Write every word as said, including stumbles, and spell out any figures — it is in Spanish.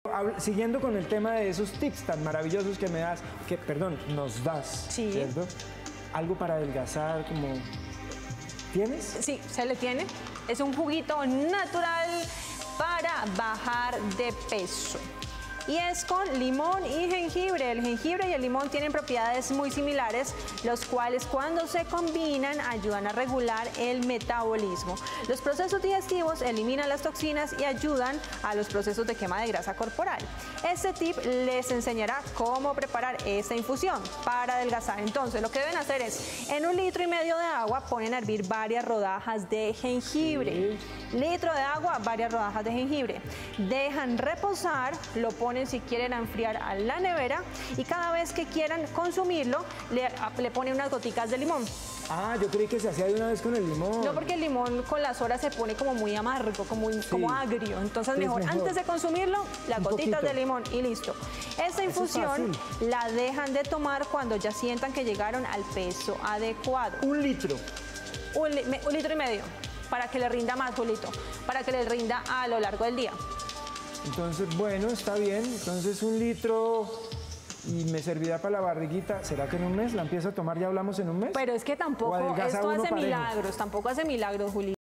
Siguiendo con el tema de esos tips tan maravillosos que me das, que, perdón, nos das, sí. ¿cierto? Algo para adelgazar, como... ¿Tienes? Sí, se le tiene. Es un juguito natural para bajar de peso. Y es con limón y jengibre. El jengibre y el limón tienen propiedades muy similares, los cuales cuando se combinan ayudan a regular el metabolismo. Los procesos digestivos eliminan las toxinas y ayudan a los procesos de quema de grasa corporal. Este tip les enseñará cómo preparar esta infusión para adelgazar. Entonces, lo que deben hacer es, en un litro y medio de agua, ponen a hervir varias rodajas de jengibre. Sí. Litro de agua, varias rodajas de jengibre. Dejan reposar, lo ponen si quieren a enfriar a la nevera y cada vez que quieran consumirlo le, le ponen unas goticas de limón. Ah, yo creí que se hacía de una vez con el limón. No, porque el limón con las horas se pone como muy amargo, como, sí. como agrio. Entonces mejor, mejor antes de consumirlo, las Un gotitas poquito. de limón y listo. Esta infusión la dejan de tomar cuando ya sientan que llegaron al peso adecuado. Un litro. Un, li un litro y medio, para que le rinda más, Julito, para que le rinda a lo largo del día. Entonces, bueno, está bien. Entonces, un litro y me servirá para la barriguita. ¿Será que en un mes la empiezo a tomar? ¿Ya hablamos en un mes? Pero es que tampoco, esto hace milagros, tampoco hace milagros, Juli.